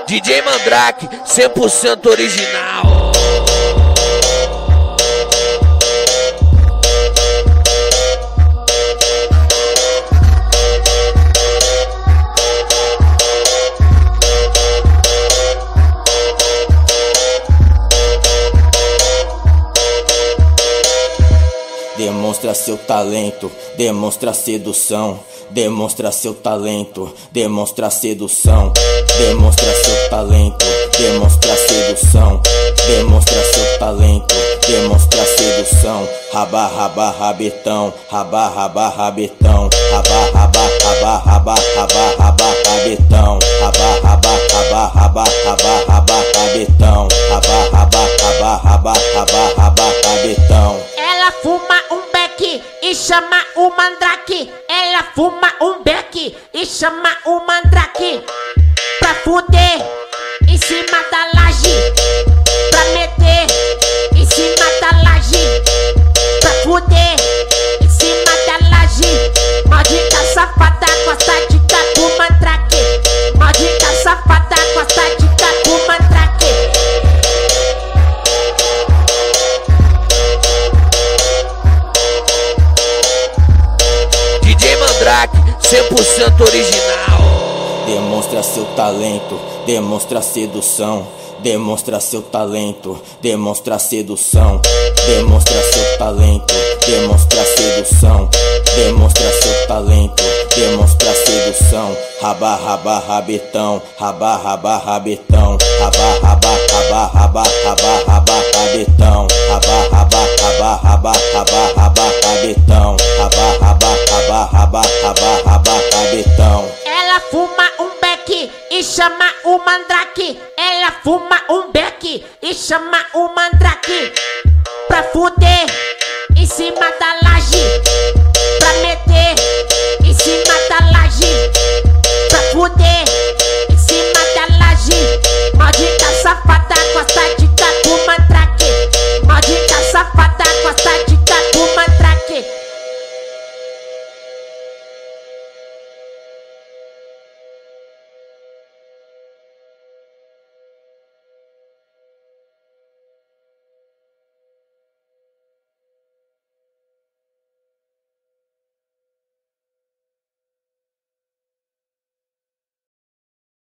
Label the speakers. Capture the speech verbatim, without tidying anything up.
Speaker 1: D J Mandrake, cem por cento original.
Speaker 2: Demonstra seu talento, demonstra sedução. Demonstra seu talento, demonstra sedução. Demonstra seu talento, demonstra sedução. Demonstra seu talento, demonstra sedução. Raba, raba, rabetão, raba, raba, rabetão. Raba, raba, raba, raba, raba, raba, rabetão. Raba, raba, raba, raba, raba, raba, rabetão. Raba, raba, raba, raba, raba, raba, rabetão.
Speaker 3: Ela fuma um beck e chama o Mandrake. Ela fuma um beck e chama o Mandrake pra fuder em cima da laje, pra meter em cima da laje, pra fuder em cima da laje. Maldita safada gosta de dar com Mandrake. Maldita safada gosta de dar com Mandrake.
Speaker 1: D J Mandrake, cem por cento original.
Speaker 2: Demonstra seu talento, demonstra sedução. Demonstra seu talento, demonstra sedução. Demonstra seu talento, demonstra sedução. Demonstra seu talento, demonstra sedução. Raba, raba, rabetão, raba, raba, rabetão. Raba, raba, raba, raba, raba, raba, rabetão. Raba, raba, raba, raba, raba, raba, rabetão. Raba, raba, raba, raba, raba, raba, rabetão.
Speaker 3: Ela fuma um beck e chama o Mandrake. Ela fuma um beck e chama o Mandrake